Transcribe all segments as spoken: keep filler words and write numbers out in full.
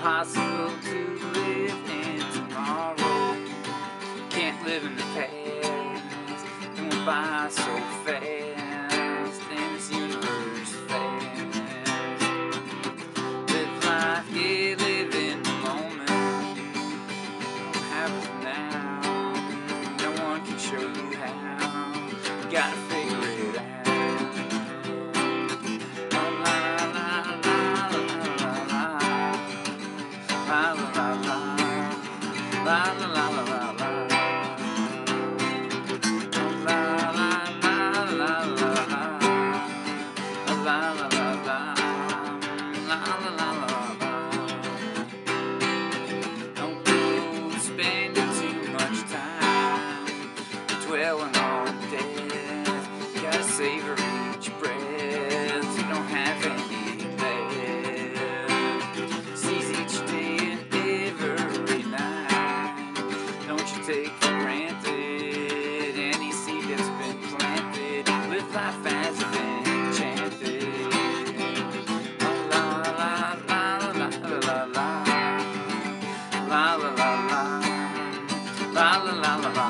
impossible to live in tomorrow. Can't live in the past, going by so fast in this universe fast. Live life, yeah, live in the moment. Don't have it now, no one can show you how. You gotta figure it out. La la la la, la la la la la la, la la la la la la, la la la la, la la la la. Don't go spending too much time dwelling on death. You gotta savor each breath. You don't have any left. Seize each day and every night. Don't you take for granted any seed that's been planted. Live life as it's enchanted. La la la la la la la la, la la la la, la la la la la.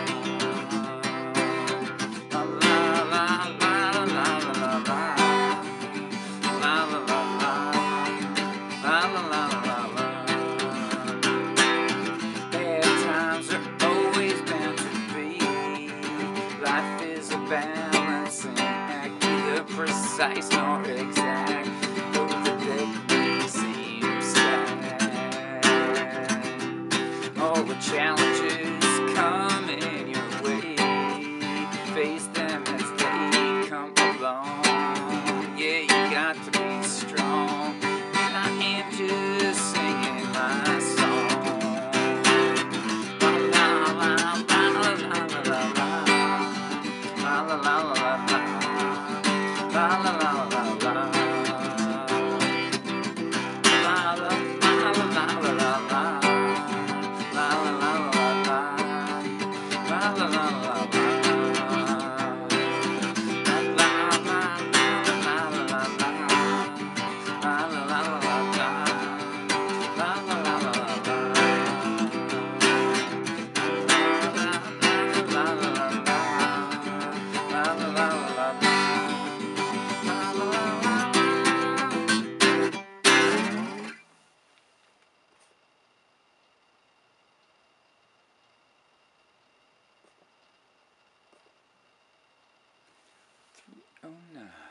Balancing act, neither precise nor exact, though the deck may seem stacked. All the challenges coming your way, face them as they come along. Yeah, you got to be strong, and I am just singing my song. La la la la la la la la. La la la la la, la la la la la, la la la la la la, la la la la la, la la la la la. Oh no.